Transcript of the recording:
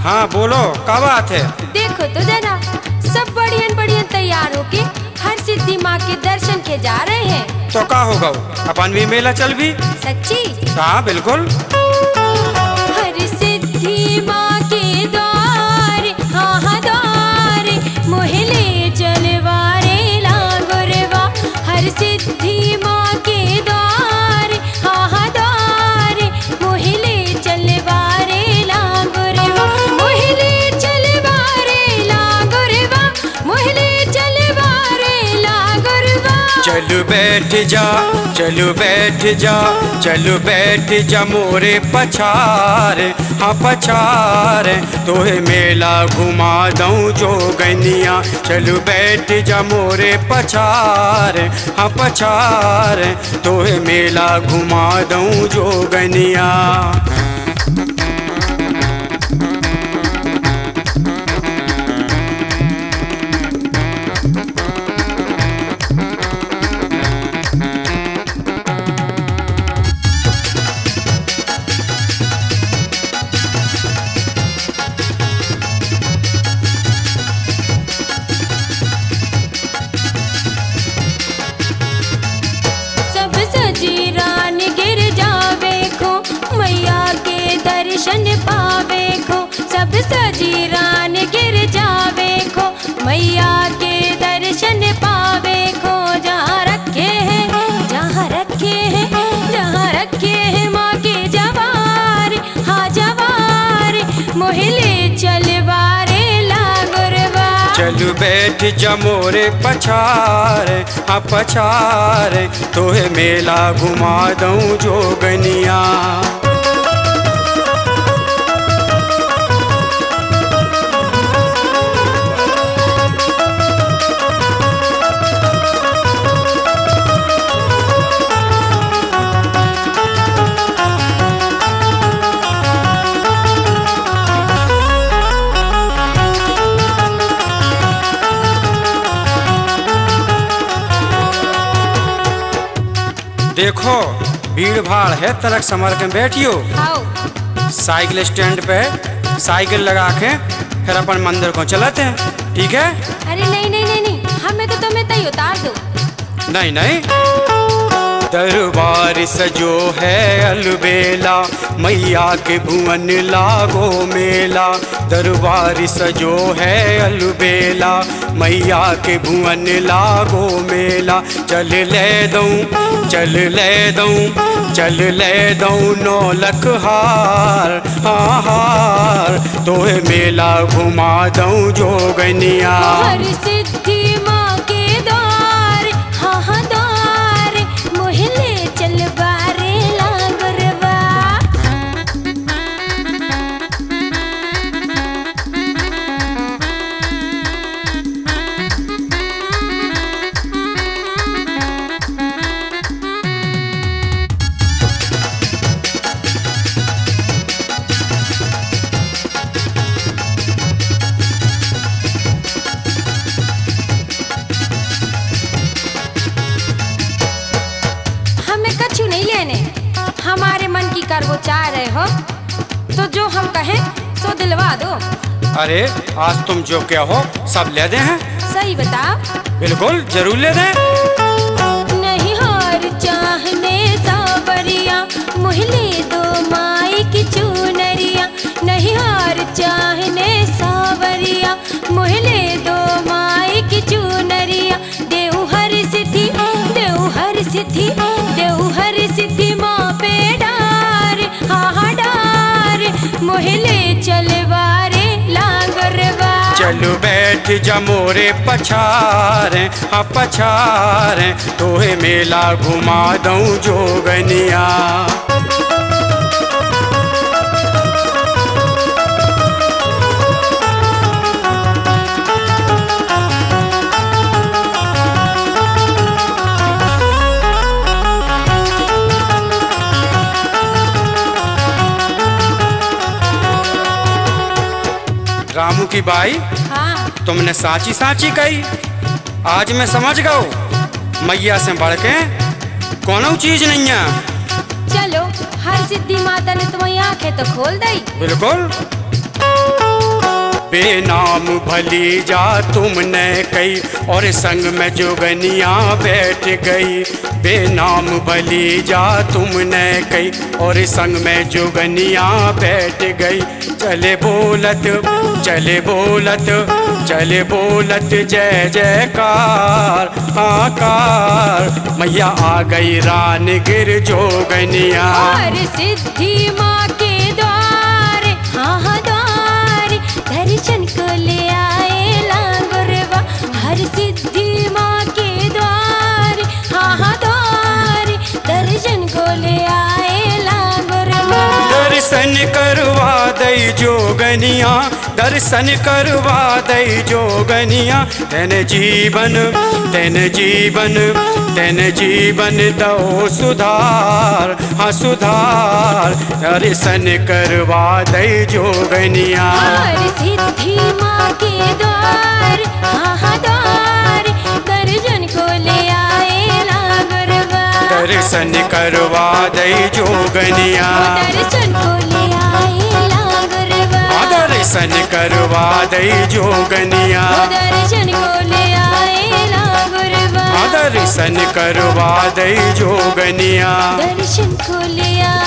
हाँ बोलो, क्या बात है? देखो तो जरा, सब बढ़ियन बढ़ियन तैयार होके हर सिद्धि माँ के दर्शन के जा रहे हैं। तो का होगा, अपन भी मेला चल भी? सच्ची? हाँ बिल्कुल। हर सिद्धि माँ के द्वार, हाँ हाँ द्वार, मोहले चलवारे लागोरवा। हर सिद्धि माँ के द्वार, हाँ हाँ द्वार, मोहले चलवारे लागोरवा। मोहले चलवारे लागोरवा, मोहले चलवारे लागोरवा। चलो बैठ जा, चलो बैठ जा, चलो बैठ जा मोरे पछार, हाँ पछार, तोहे मेला घुमा दूँ जोगनिया। चलो बैठ जा मोरे पछार, हाँ पछार, तोहे मेला घुमा दूँ जोगनिया। जीरान गिर जावे खो, मैया के दर्शन पावे खो। सब सजीरान गिर जावे खो, मैया के दर्शन पावे खो। जहाँ रखे हैं, जहाँ रखे हैं, जहाँ रखे हैं माँ के जवार, हाँ जवार, मोहले चलवारे लागोरवा। चलो बैठ जा मोरे पछार, हाँ पछार, तोहे मेला घुमा दूँ जोगनिया। देखो भीड़ भाड़ है, तरक समर के बैठियो। साइकिल स्टैंड पे साइकिल लगा के फिर अपन मंदिर को चलते हैं, ठीक है? अरे नहीं नहीं नहीं नहीं, हमें तो तुम्हें तय उतार दो। नहीं नहीं, दरबार सजो है अलबेला, मैया के भुवन लागो मेला। दरबार सजो है अलबेला, मैया के भुवन लागो मेला। चल ले दूँ, चल ले दूँ, चल ले दूँ नौलख हार, हाँ हार, तोहे मेला घुमा दूँ जोगनिया। हर सिद्धि माँ के द्वार, हाँ हाँ द्वार, मोहले चलवारे लागोरवा। कछु नहीं लेने, हमारे मन की कर वो चाह रहे हो तो जो हम कहें सो दिलवा दो। अरे आज तुम जो क्या हो सब ले दे हैं। सही बताओ। बिल्कुल जरूर ले दे। नहीं हार चाहने सावरिया, मोहले दो माई की चुनरिया। नहीं हार चाहने सावरिया, मोहले दो माई की चुनरिया। देऊ हर सिद्धि, देऊ हर सिद्धि, देऊ हर सिद्धि माँ पे डार, हाँ हाँ डार, मोहले चलवारे लागोरवा। चलो बैठ जा मोरे पछार, हाँ पछार, तोहे मेला घुमा दूँ जोगनिया। रामू की बाई, हाँ तुमने साची साची कही। आज मैं समझ गऊ मैया से बढ़ के कोनो चीज नहीं है। चलो हर सिद्धि माता ने तुम्हारी आंखें तो खोल दी। बिल्कुल। बेनाम भली जा तुमने कही और संग में जोगनिया बैठ गई। बेनाम भली जा तुमने कही और संग में जोगनिया बैठ गई। चले बोलत चले बोलत चले बोलत जय जयकार आकार। मैया आ गई रानगिर जोगनिया। और सिद्धि माँ के द्वार हाँ हाँ द्वार दर्शन को ले आए लांगुरवा। हर सिद्धि माँ के द्वार हाँ हाँ द्वार दर्शन को ले आए लांगुरवा। दर्शन करवा दई जोगनिया दर्शन करवा दई जोगनिया। तेन जीवन तेन जीवन तेन जीवन दो सुधार हाँ सुधार। दर्शन करवा दई जोगनिया। और सिद्धि माँ के द्वार हाँ हाँ द्वार दर्शन को ले आए लांगुरवा। दर्शन करवा दई जोगनिया। दर्शन को ले आए लांगुरवा। दर्शन करवा दई जोगनिया। दर्शन को ले आए लांगुरवा। दर्शन करवा दई जोगनिया। दर्शन को ले आए